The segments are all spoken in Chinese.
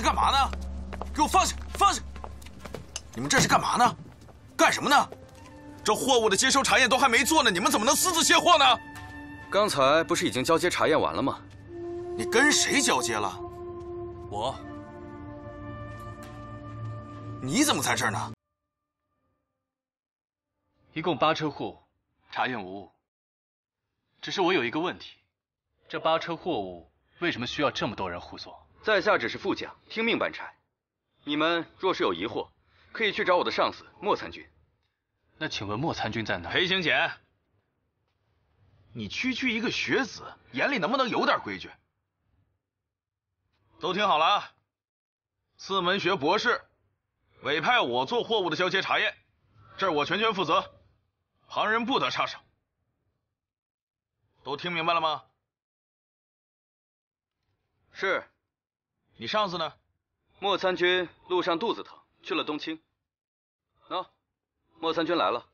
干嘛呢？给我放下！放下！你们这是干嘛呢？干什么呢？这货物的接收查验都还没做呢，你们怎么能私自卸货呢？ 刚才不是已经交接查验完了吗？ 你跟谁交接了？ 我。 你怎么在这儿呢？ 一共8车货物，查验无误。只是我有一个问题，这8车货物为什么需要这么多人护送？ 在下只是副将，听命办差。你们若是有疑惑，可以去找我的上司莫参军。 那请问莫参军在哪？ 裴行俭，你区一个学子，眼里能不能有点规矩？都听好了啊！四门学博士委派我做货物的交接查验，这儿我全权负责，旁人不得插手。都听明白了吗？ 是。 你上司呢？ 莫参军路上肚子疼，去了东青。喏，莫参军来了。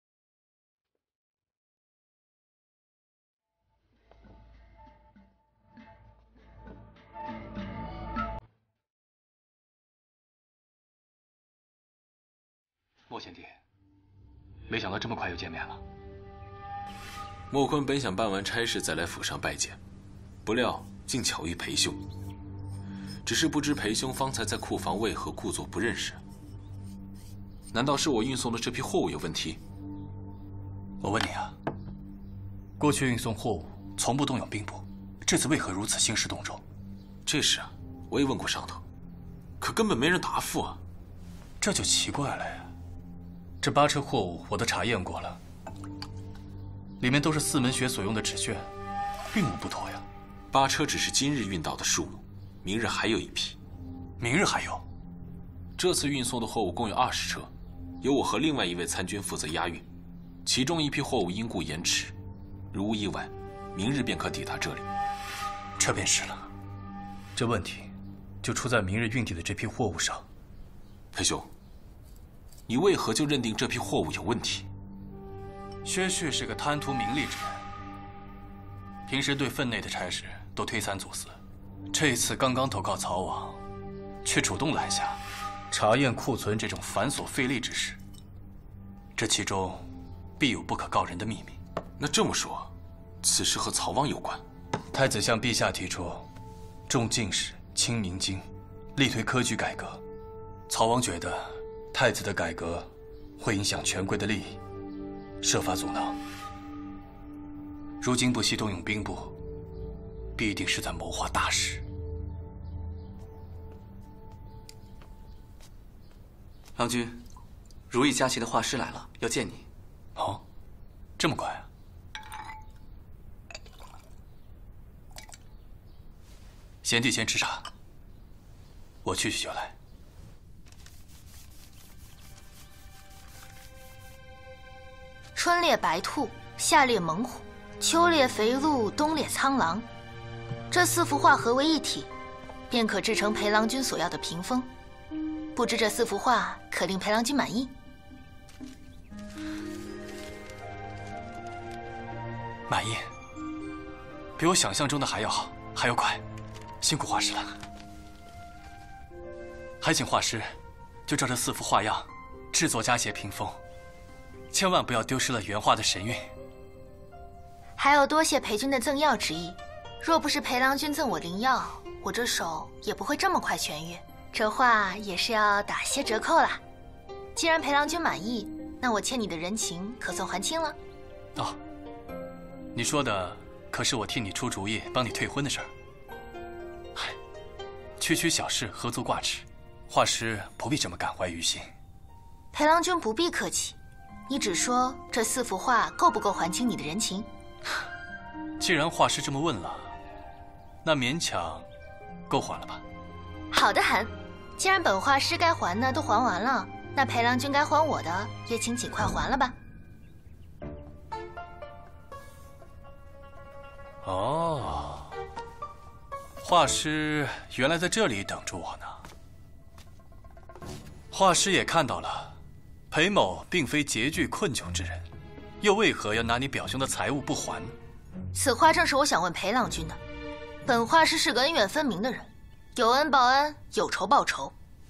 莫贤弟，没想到这么快就见面了。 莫坤本想办完差事再来府上拜见，不料竟巧遇裴兄。只是不知裴兄方才在库房为何故作不认识？难道是我运送的这批货物有问题？ 我问你啊，过去运送货物从不动用兵部，这次为何如此兴师动众？ 这事啊，我也问过上头，可根本没人答复啊。 这就奇怪了呀。这8车货物我都查验过了，里面都是四门学所用的纸卷，并无不妥呀。 8车只是今日运到的数目，明日还有一批。 明日还有？ 这次运送的货物共有20车，由我和另外一位参军负责押运，其中一批货物因故延迟，如无意外，明日便可抵达这里。 这便是了。这问题就出在明日运抵的这批货物上。 裴兄，你为何就认定这批货物有问题？ 薛旭是个贪图名利之人，平时对分内的差事都推三阻四，这一次刚刚投靠曹王，却主动拦下查验库存这种繁琐费力之事，这其中必有不可告人的秘密。 那这么说，此事和曹王有关？ 太子向陛下提出重进士、轻明经，力推科举改革，曹王觉得太子的改革会影响权贵的利益，设法阻挠。如今不惜动用兵部，必定是在谋划大事。 郎君，如意佳期的画师来了，要见你。 哦，这么快啊？贤弟先吃茶，我去就来。 春猎白兔，夏猎猛虎，秋猎肥鹿，冬猎苍狼。这4幅画合为一体，便可制成裴郎君所要的屏风。不知这4幅画可令裴郎君满意？ 满意，比我想象中的还要好，还要快。辛苦画师了，还请画师就照这4幅画样制作佳节屏风，千万不要丢失了原画的神韵。 还要多谢裴君的赠药之意，若不是裴郎君赠我灵药，我这手也不会这么快痊愈。这画也是要打些折扣啦。既然裴郎君满意，那我欠你的人情可算还清了。 哦，你说的可是我替你出主意帮你退婚的事儿？嗨，区小事何足挂齿，画师不必这么感怀于心。 裴郎君不必客气，你只说这4幅画够不够还清你的人情？ 既然画师这么问了，那勉强够还了吧？ 好的很，既然本画师该还的都还完了，那裴郎君该还我的也请尽快还了吧。 哦，画师原来在这里等着我呢。画师也看到了，裴某并非拮据困窘之人，又为何要拿你表兄的财物不还？ 此话正是我想问裴郎君的。本画师是个恩怨分明的人， 有恩报恩，有仇报仇。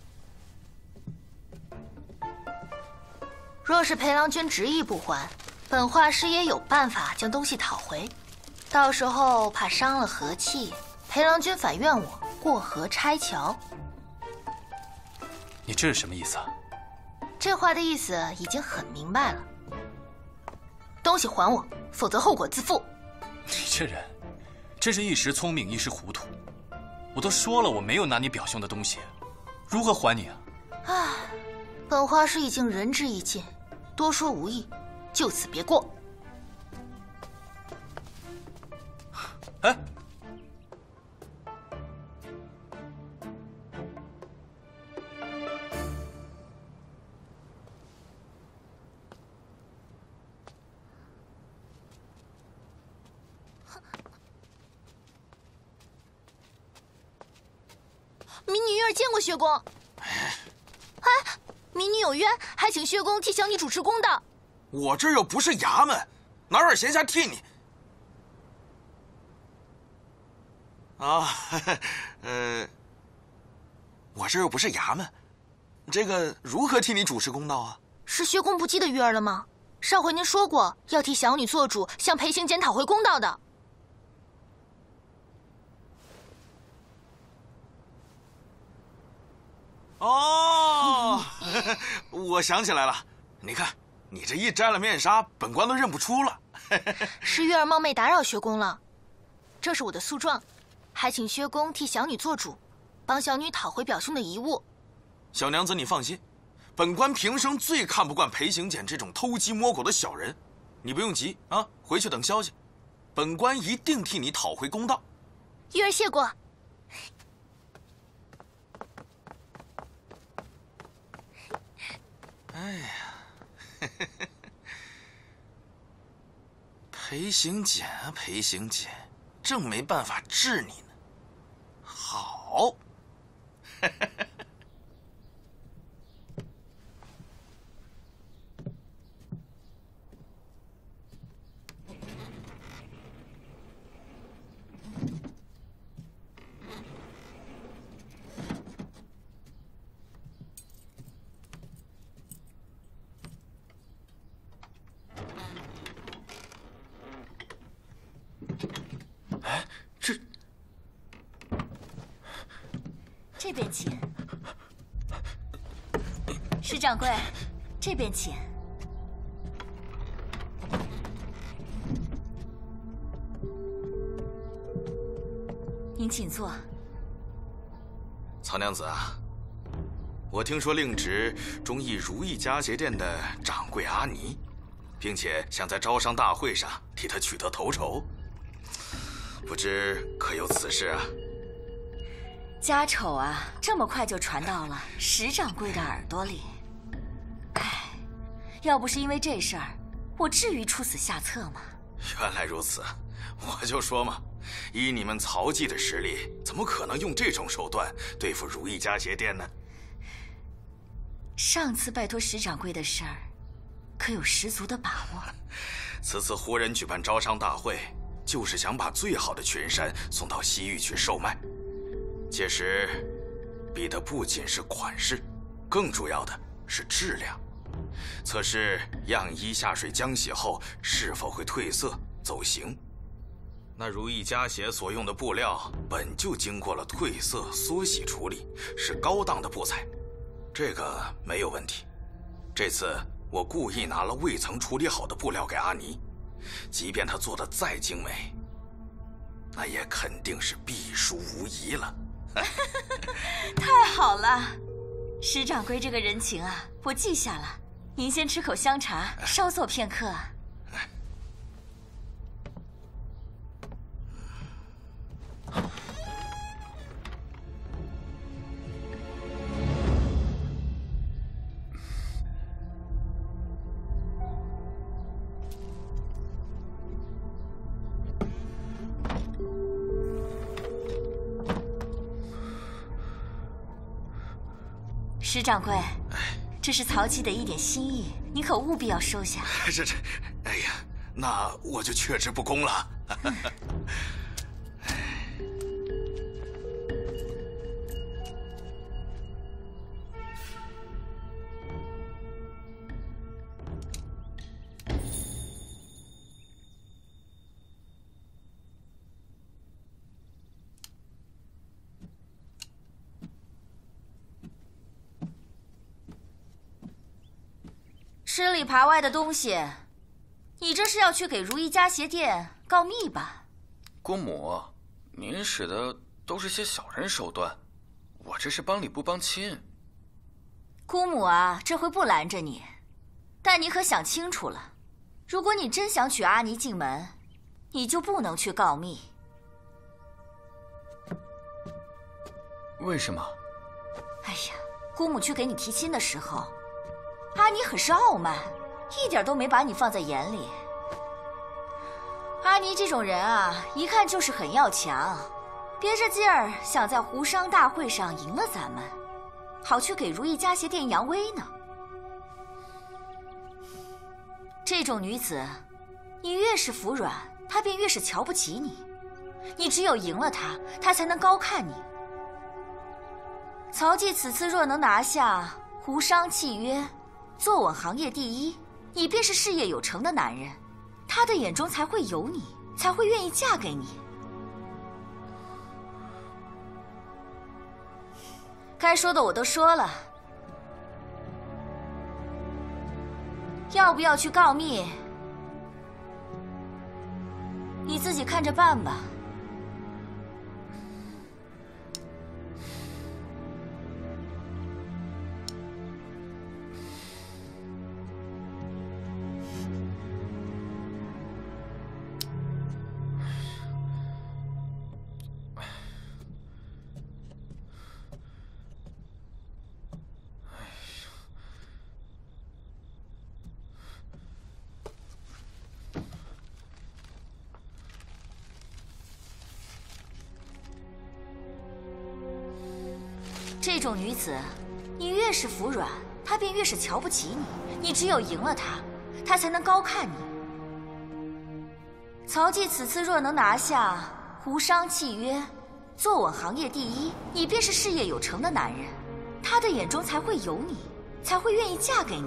若是裴郎君执意不还，本画师也有办法将东西讨回。到时候怕伤了和气，裴郎君反怨我过河拆桥。 你这是什么意思啊？ 这话的意思已经很明白了。东西还我，否则后果自负。 你这人，真是一时聪明一时糊涂。我都说了，我没有拿你表兄的东西，如何还你啊？ 唉，本画师已经仁至义尽，多说无益，就此别过。 哎， 民女玉儿见过薛公。哎，民女有冤，还请薛公替小女主持公道。 我这又不是衙门，哪有闲暇替你？啊，我这又不是衙门，这个如何替你主持公道啊？ 是薛公不记得玉儿了吗？上回您说过要替小女做主，向裴行检讨回公道的。 哦，我想起来了，你看，你这一摘了面纱，本官都认不出了。 是玉儿冒昧打扰薛公了，这是我的诉状，还请薛公替小女做主，帮小女讨回表兄的遗物。 小娘子，你放心，本官平生最看不惯裴行检这种偷鸡摸狗的小人，你不用急啊，回去等消息，本官一定替你讨回公道。 玉儿谢过。 哎呀，裴行检啊，裴行检，正没办法治你呢。好， 这边请。石掌柜，这边请。您请坐。 曹娘子啊，我听说令侄中意如意家鞋店的掌柜阿尼，并且想在招商大会上替他取得头筹，不知可有此事啊？ 家丑啊，这么快就传到了石掌柜的耳朵里。唉，要不是因为这事儿，我至于出此下策吗？ 原来如此，我就说嘛，依你们曹记的实力，怎么可能用这种手段对付如意家鞋店呢？ 上次拜托石掌柜的事儿，可有十足的把握？ 此次胡人举办招商大会，就是想把最好的群山送到西域去售卖。届时，比的不仅是款式，更主要的是质量。测试样衣下水浆洗后是否会褪色走形。那如意家鞋所用的布料本就经过了褪色缩洗处理，是高档的布材，这个没有问题。这次我故意拿了未曾处理好的布料给阿尼，即便他做的再精美，那也肯定是必输无疑了。 太好了，石掌柜这个人情啊，我记下了。您先吃口香茶，稍坐片刻。石掌柜，这是曹记的一点心意，你可务必要收下。 哎呀，那我就却之不恭了。 吃里扒外的东西，你这是要去给如意家鞋店告密吧？ 姑母，您使的都是些小人手段，我这是帮理不帮亲。 姑母啊，这回不拦着你，但你可想清楚了，如果你真想娶阿妮进门，你就不能去告密。 为什么？ 哎呀，姑母去给你提亲的时候，阿妮很是傲慢，一点都没把你放在眼里。阿妮这种人啊，一看就是很要强，憋着劲儿想在胡商大会上赢了咱们，好去给如意家鞋店扬威呢。这种女子，你越是服软，她便越是瞧不起你。你只有赢了她，她才能高看你。曹季此次若能拿下胡商契约，坐稳行业第一，你便是事业有成的男人，他的眼中才会有你，才会愿意嫁给你。该说的我都说了，要不要去告密，你自己看着办吧。这种女子，你越是服软，她便越是瞧不起你。你只有赢了她，她才能高看你。曹季此次若能拿下胡商契约，坐稳行业第一，你便是事业有成的男人，他的眼中才会有你，才会愿意嫁给你。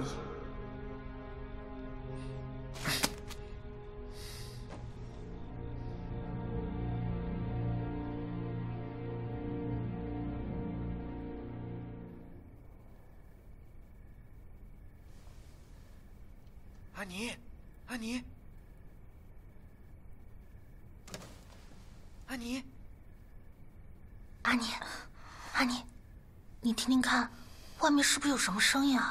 安妮，安妮，安妮， 阿妮，阿妮，你听听看，外面是不是有什么声音啊？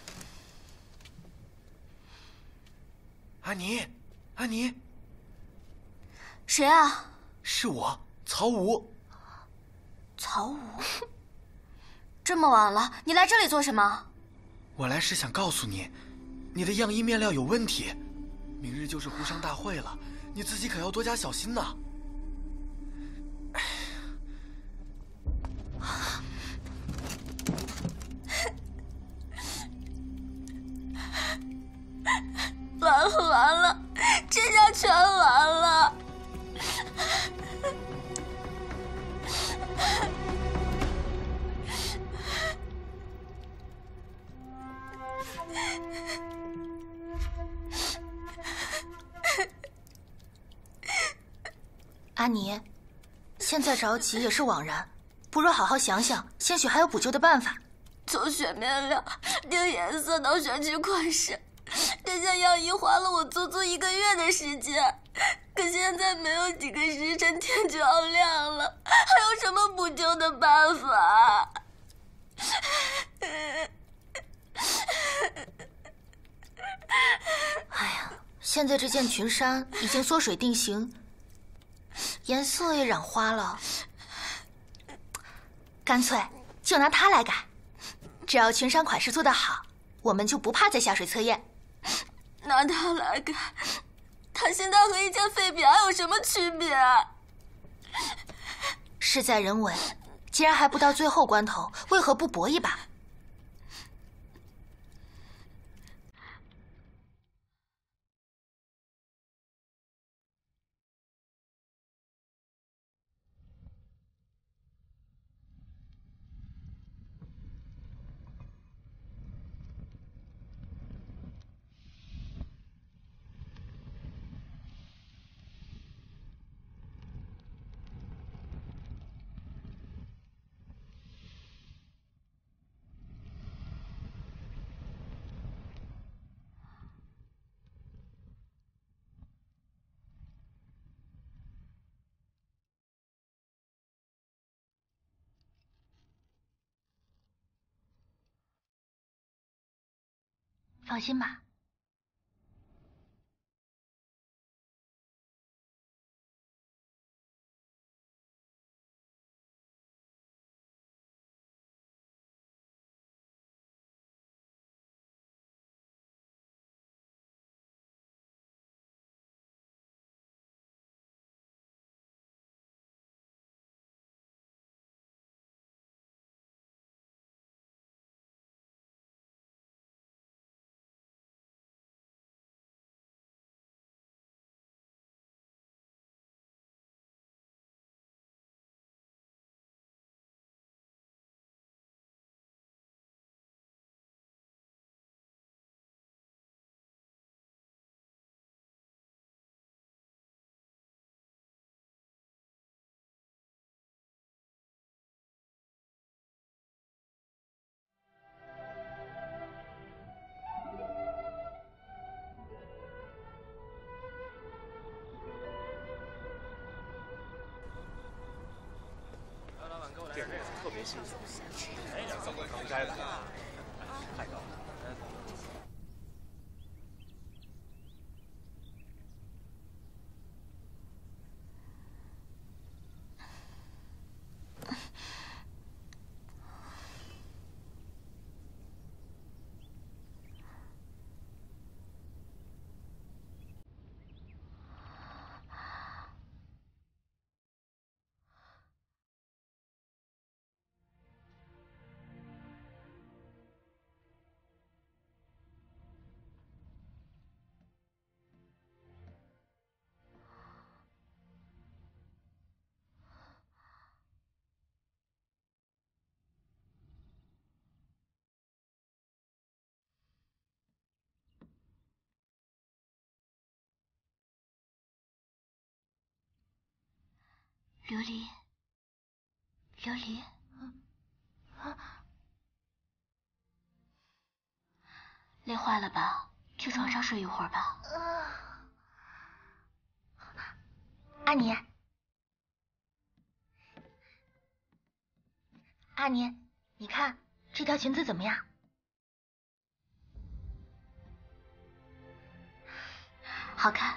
安妮，安妮， 谁啊？ 是我，曹武。 曹武，这么晚了，你来这里做什么？ 我来是想告诉你，你的样衣面料有问题，明日就是胡商大会了，你自己可要多加小心呐。 完了，这下全完了。阿妮，现在着急也是枉然，不如好好想想，兴许还有补救的办法。 从选面料、定颜色到选取款式，这件样衣花了我足足1个月的时间，可现在没有几个时辰天就要亮了，还有什么补救的办法？ 哎呀，现在这件裙衫已经缩水定型，颜色也染花了，干脆就拿它来改。只要裙衫款式做得好，我们就不怕再下水测验。 拿它来改，它现在和一件废品还有什么区别？ 事在人为，既然还不到最后关头，为何不搏一把？ 放心吧。 特别新鲜，哎，这么刚摘的，太高了。 琉璃，琉璃，累坏了吧？去床上睡一会儿吧。阿尼，阿尼，你看这条裙子怎么样？好看。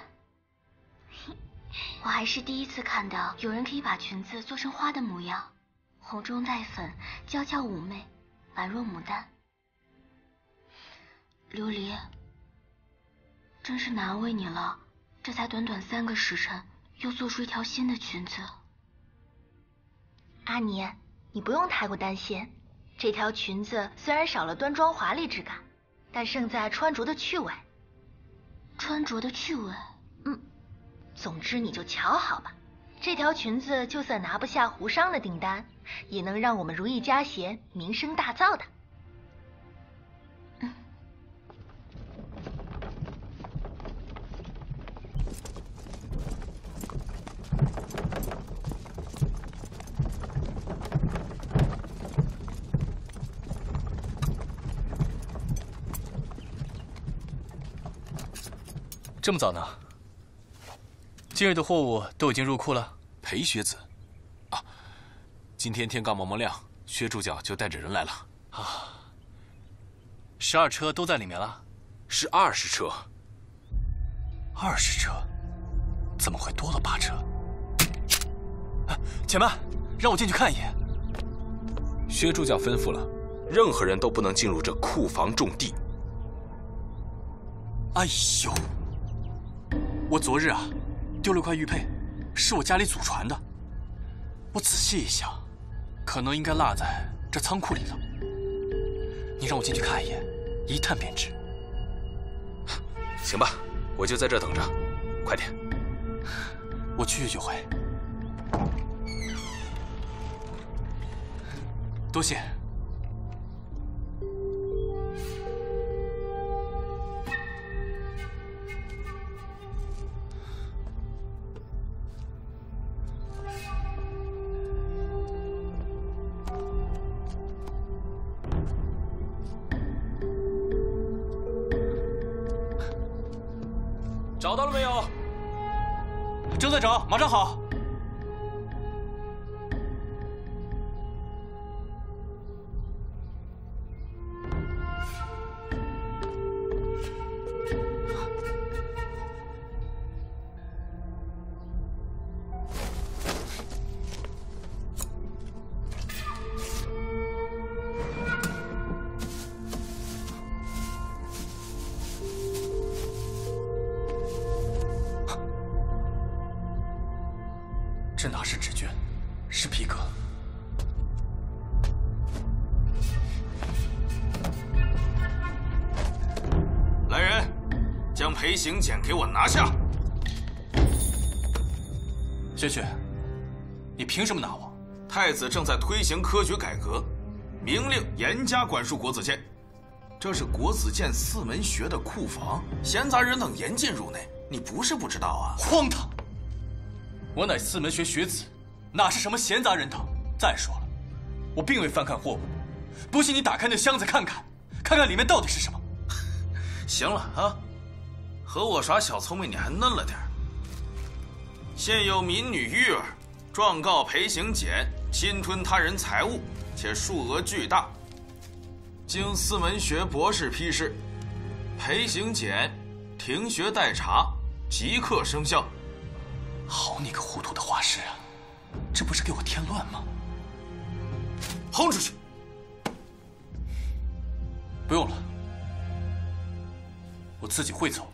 我还是第一次看到有人可以把裙子做成花的模样，红中带粉，娇俏妩媚，宛若牡丹。琉璃，真是难为你了，这才短短3个时辰，又做出一条新的裙子。阿尼，你不用太过担心，这条裙子虽然少了端庄华丽之感，但胜在穿着的趣味。穿着的趣味？总之你就瞧好吧，这条裙子就算拿不下胡商的订单，也能让我们如意家协名声大噪的。 这么早呢？今日的货物都已经入库了。 裴学子，啊，今天天刚蒙蒙亮，薛主角就带着人来了。 啊，12车都在里面了？ 是20车。 20车？怎么会多了8车？啊，且慢，让我进去看一眼。 薛主角吩咐了，任何人都不能进入这库房重地。 哎呦，我昨日丢了块玉佩，是我家里祖传的。我仔细一想，可能应该落在这仓库里了。你让我进去看一眼，一探便知。 行吧，我就在这等着，快点。 我去就回。多谢。 找到了没有？ 正在找，马上好。 这哪是纸卷，是皮革。 来人，将裴行俭给我拿下！ 薛去，你凭什么拿我？ 太子正在推行科举改革，明令严加管束国子监。这是国子监四门学的库房，闲杂人等严禁入内。你不是不知道啊！ 荒唐！我乃四门学学子，哪是什么闲杂人等？再说了，我并未翻看货物，不信你打开那箱子看看，看看里面到底是什么。 行了啊，和我耍小聪明你还嫩了点儿。现有民女玉儿状告裴行俭侵吞他人财物，且数额巨大。经四门学博士批示，裴行俭停学待查，即刻生效。 好你个糊涂的画师啊！这不是给我添乱吗？ 轰出去！ 不用了，我自己会走。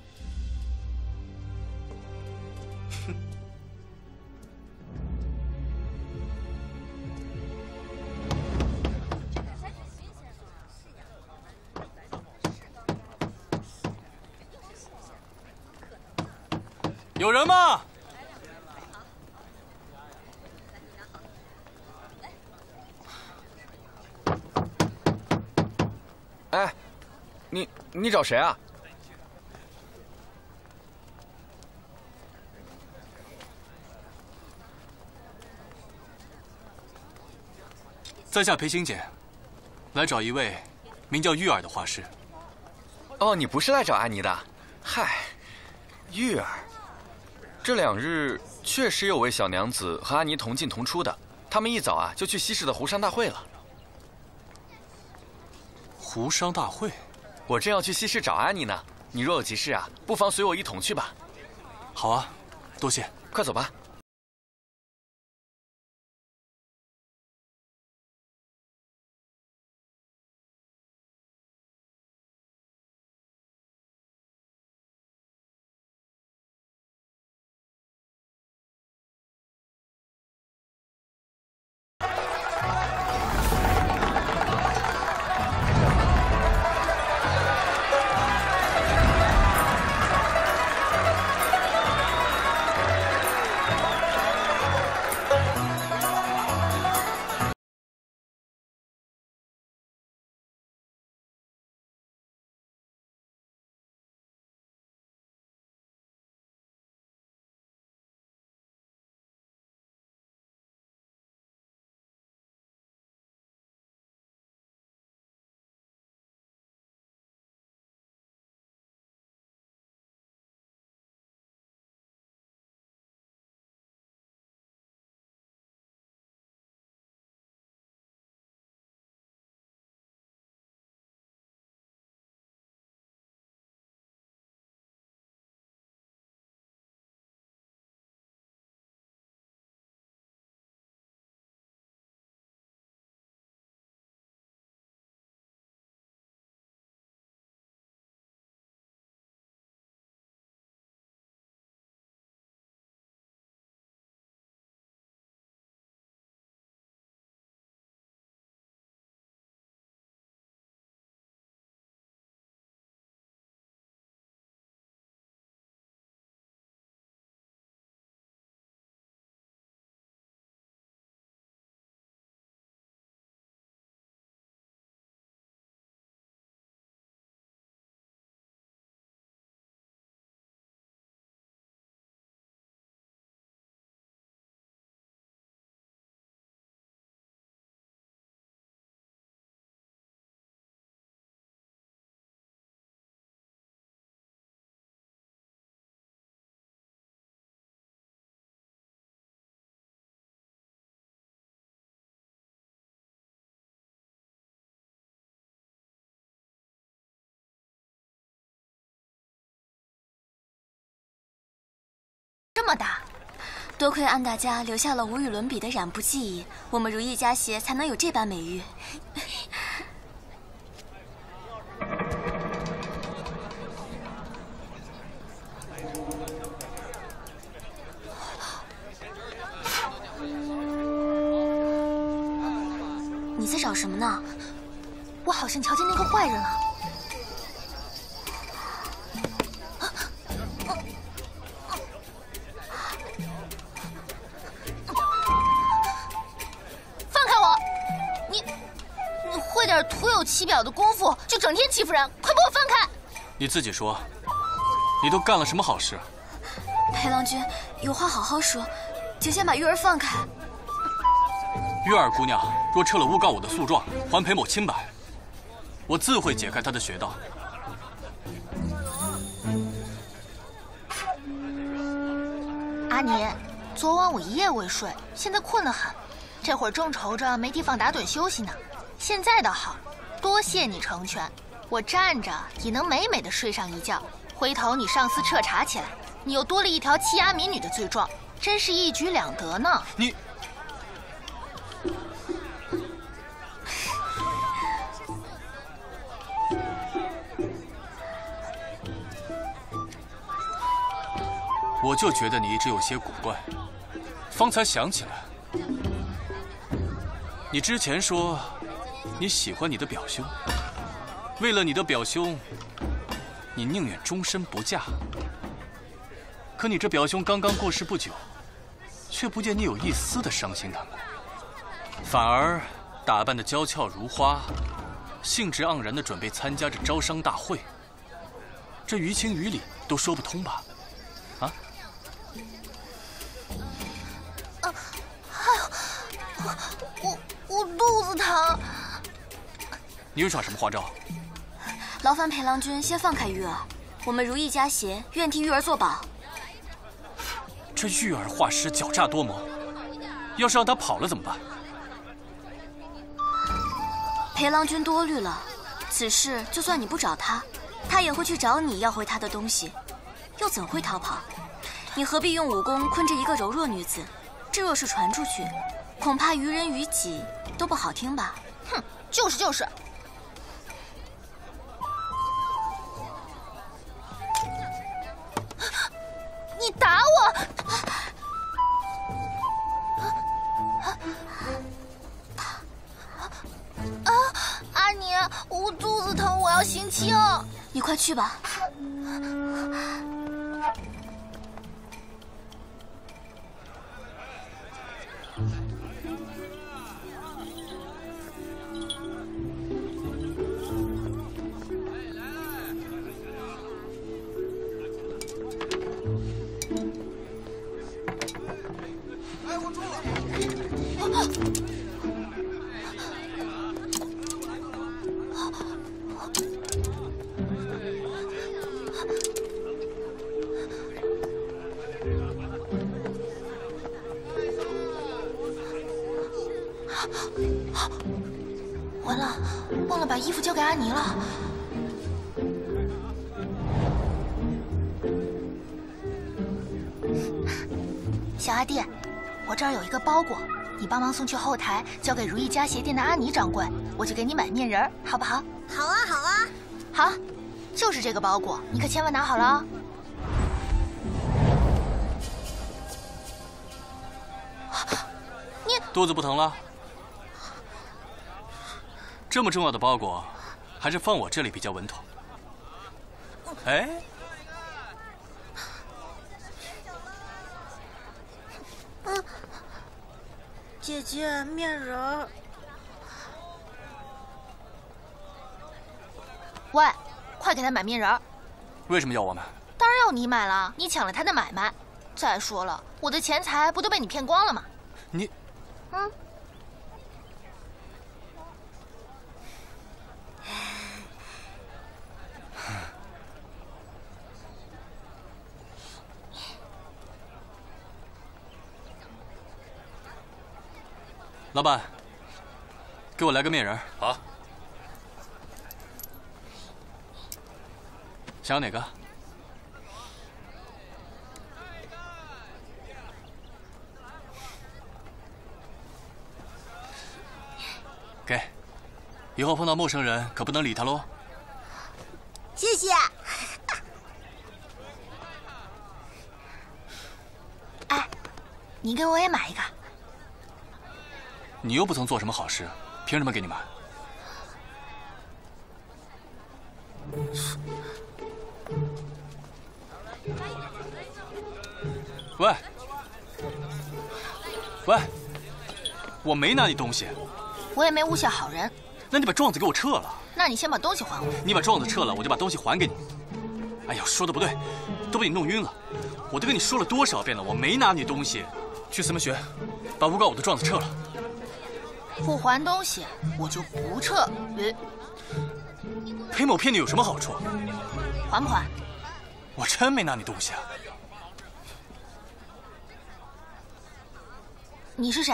有人吗？ 哎，你找谁啊？ 在下裴行俭，来找一位名叫玉儿的画师。 哦，你不是来找安妮的？嗨，玉儿，这2日确实有位小娘子和安妮同进同出的，他们一早啊就去西市的湖商大会了。 湖商大会？ 我正要去西市找安妮呢，你若有急事啊，不妨随我一同去吧。 好啊，多谢。 快走吧。 这么大， 多亏安大家留下了无与伦比的染布技艺，我们如意家协才能有这般美誉。 在找什么呢？ 我好像瞧见那个坏人了。放开我！你会点徒有其表的功夫，就整天欺负人，快把我放开！ 你自己说，你都干了什么好事？ 裴郎君，有话好好说，请先把玉儿放开。 玉儿姑娘若撤了诬告我的诉状，还裴某清白，我自会解开她的穴道。 阿尼，昨晚我一夜未睡，现在困得很，这会儿正愁着没地方打盹休息呢。现在倒好，多谢你成全，我站着也能美美的睡上一觉。回头你上司彻查起来，你又多了一条欺压民女的罪状，真是一举两得呢。 你。我就觉得你一直有些古怪，方才想起来，你之前说你喜欢你的表兄，为了你的表兄，你宁愿终身不嫁。可你这表兄刚刚过世不久，却不见你有一丝的伤心难过，反而打扮得娇俏如花，兴致盎然地准备参加这招商大会。这于情于理都说不通吧？啊？ 我肚子疼。 你又耍什么花招？ 劳烦裴郎君先放开玉儿，我们如意家协愿替玉儿作保。 这玉儿画师狡诈多谋，要是让她跑了怎么办？ 裴郎君多虑了，此事就算你不找他，他也会去找你要回他的东西，又怎会逃跑？你何必用武功困着一个柔弱女子？这若是传出去，恐怕于人于己都不好听吧？ 哼，就是。你打我！阿尼，我肚子疼，我要行气哦。 你快去吧。 完了，忘了把衣服交给阿尼了。小阿弟，我这儿有一个包裹，你帮忙送去后台，交给如意家鞋店的阿尼掌柜，我就给你买面人，好不好？ 好啊，好啊。 好，就是这个包裹，你可千万拿好了哦。你肚子不疼了？这么重要的包裹，还是放我这里比较稳妥。哎， 姐姐，面人儿。 喂，快给他买面人儿。 为什么要我买？ 当然要你买了，你抢了他的买卖。再说了，我的钱财不都被你骗光了吗？ 你，老板，给我来个面人。 好。 想要哪个？给。以后碰到陌生人可不能理他喽。 谢谢。 哎，你给我也买一个。 你又不曾做什么好事， 凭什么给你买？喂，喂，我没拿你东西， 我也没诬陷好人。 那你把状子给我撤了。 那你先把东西还我。 你把状子撤了，我就把东西还给你。哎呀，说的不对，都被你弄晕了。我都跟你说了多少遍了，我没拿你东西。去四门学，把诬告我的状子撤了。 不还东西，我就不撤。 裴某骗你有什么好处？ 还不还？ 我真没拿你东西啊。 你是谁？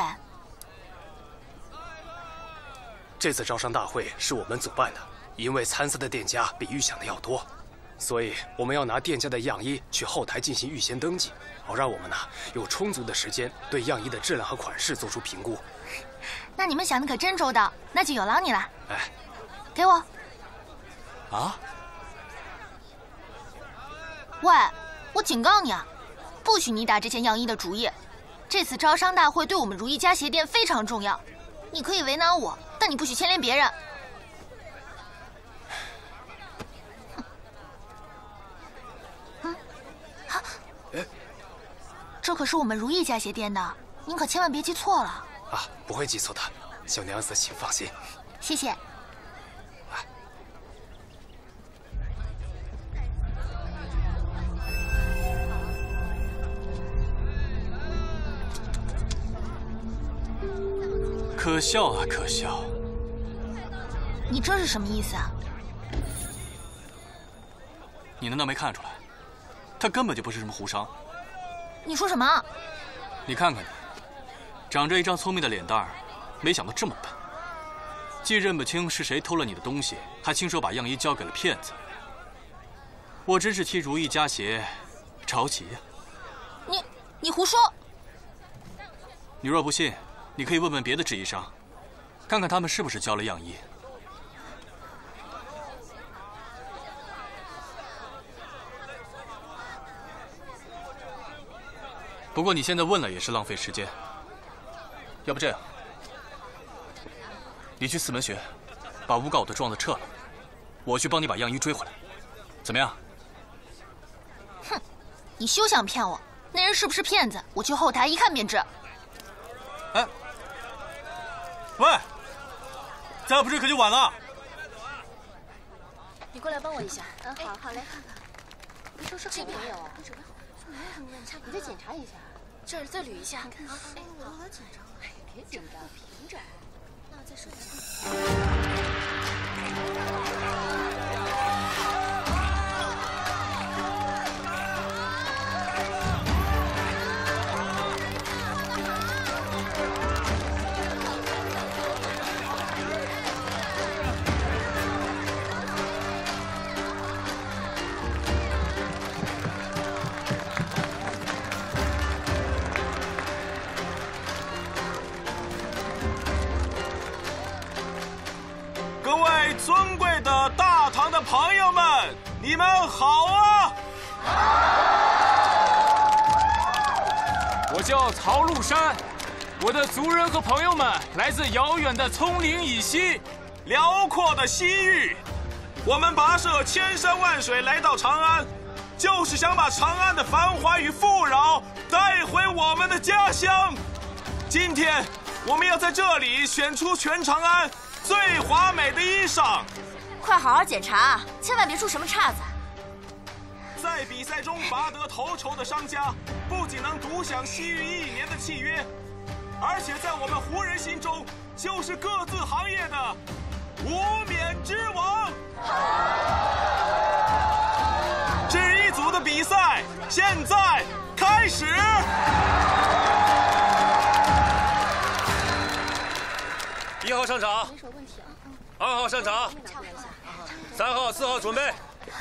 这次招商大会是我们主办的，因为参赛的店家比预想的要多，所以我们要拿店家的样衣去后台进行预先登记，好让我们有充足的时间对样衣的质量和款式做出评估。 那你们想的可真周到，那就有劳你了。 哎， 给我。 啊？ 喂，我警告你啊，不许你打这件样衣的主意。这次招商大会对我们如意家鞋店非常重要，你可以为难我，但你不许牵连别人。这可是我们如意家鞋店的，您可千万别记错了。 啊，不会记错的，小娘子请放心。 谢谢。 可笑啊，可笑！ 你这是什么意思啊？ 你难道没看出来？他根本就不是什么胡商。 你说什么？ 你看看你，长着一张聪明的脸蛋儿，没想到这么笨，既认不清是谁偷了你的东西，还亲手把样衣交给了骗子。我真是替如意家鞋着急呀！ 你胡说！ 你若不信，你可以问问别的制衣商，看看他们是不是交了样衣。不过你现在问了也是浪费时间，要不这样，你去四门学，把诬告我的状子撤了，我去帮你把样衣追回来，怎么样？ 哼，你休想骗我！那人是不是骗子？我去后台一看便知。 哎，喂，再不追可就晚了。 你过来帮我一下。好嘞。你说这边没有啊？没有什么问题，你再检查一下，这儿再捋一下。你看啊，我老紧张。哎，别紧张，平着。那我再说一下。 各位尊贵的大唐的朋友们，你们好啊！ 我叫曹禄山，我的族人和朋友们来自遥远的葱岭以西， 辽阔的西域。我们跋涉千山万水来到长安，就是想把长安的繁华与富饶带回我们的家乡。今天我们要在这里选出全长安最华美的衣裳， 快好好检查，千万别出什么岔子。 在比赛中拔得头筹的商家，不仅能独享西域1年的契约，而且在我们胡人心中，就是各自行业的无冕之王。制衣组的比赛现在开始。1号上场，2号上场，3号、4号准备。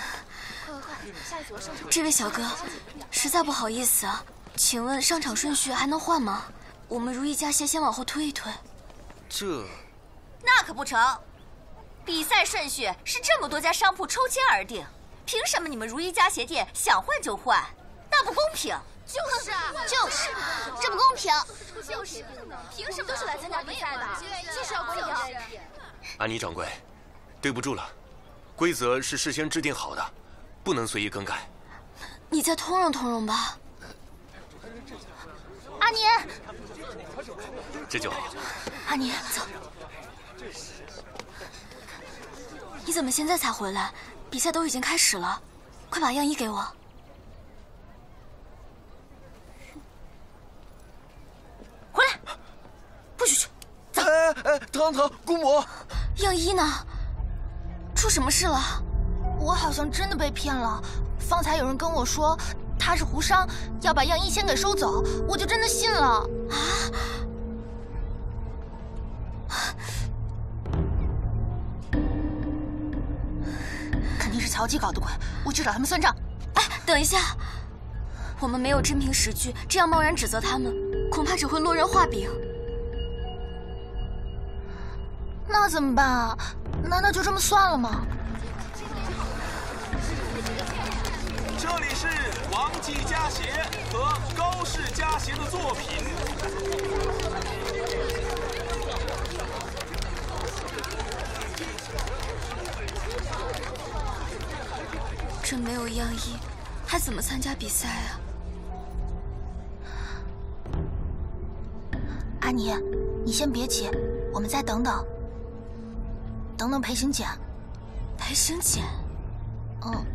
这位小哥，实在不好意思啊，请问上场顺序还能换吗？我们如意家鞋先往后推一推。 那可不成，比赛顺序是这么多家商铺抽签而定，凭什么你们如意家鞋店想换就换？那不公平！ 就是这不公平。 就是凭什么都是来参加比赛的？就是要公平。 安妮掌柜，对不住了，规则是事先制定好的，不能随意更改。 你再通融通融吧。 阿年， 这就好。 阿年，走。 你怎么现在才回来？比赛都已经开始了，快把样衣给我。 回来，不许去！走。 糖，姑母， 样衣呢？出什么事了？ 我好像真的被骗了。方才有人跟我说他是胡商，要把样衣先给收走，我就真的信了。肯定是曹姬搞的鬼，我去找他们算账。 哎，等一下，我们没有真凭实据，这样贸然指责他们，恐怕只会落人话柄。 那怎么办啊？难道就这么算了吗？ 这里是王继家协和高氏家协的作品。 这没有样衣，还怎么参加比赛啊？ 阿妮，你先别急，我们再等等，等等裴行俭。 裴行俭？ 嗯。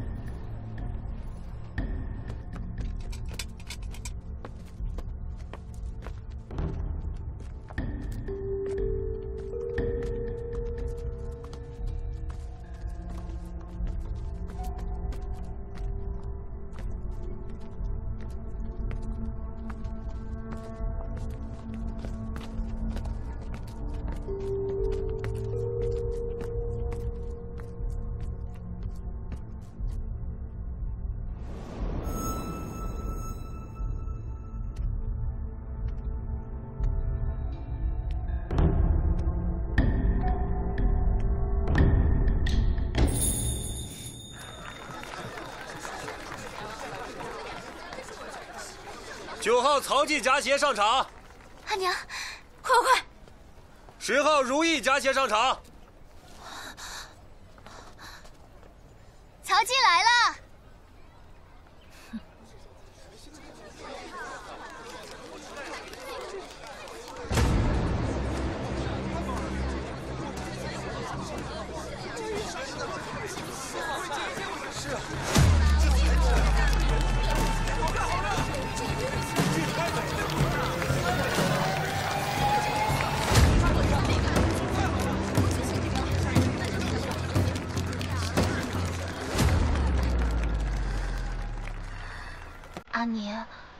9号曹记家协上场。 阿娘，快！ 10号如意家协上场。 曹记来了。 阿妮，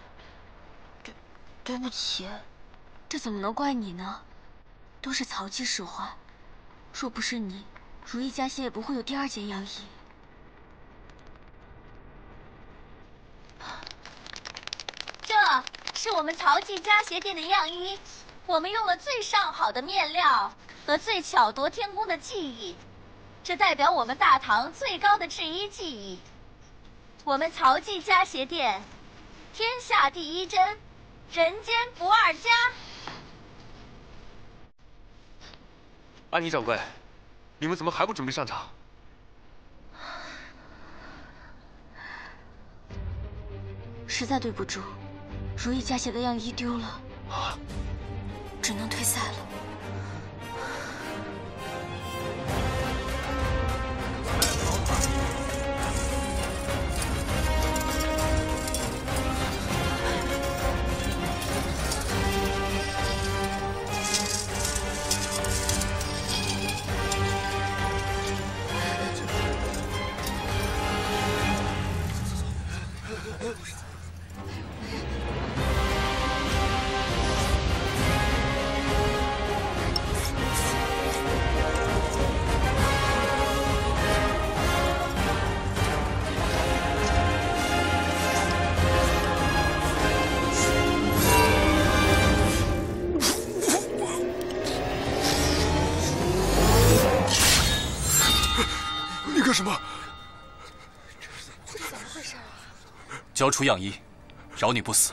对不起。 这怎么能怪你呢？都是曹记使坏，若不是你，如意家协也不会有第2件样衣。 这是我们曹记家协店的样衣，我们用了最上好的面料和最巧夺天工的技艺，这代表我们大唐最高的制衣技艺。我们曹记家协店，天下第一针，人间不二家。 安妮掌柜，你们怎么还不准备上场？ 实在对不住，如意家协的样衣丢了，只能退赛了。 交出样衣， 饶你不死。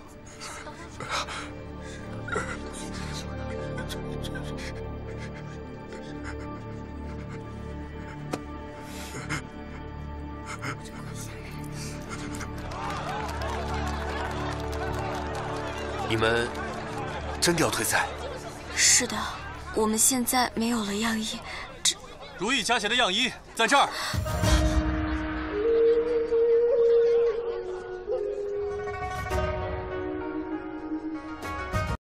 你们真的要退赛？ 是的，我们现在没有了样衣， 如意家写的样衣在这儿。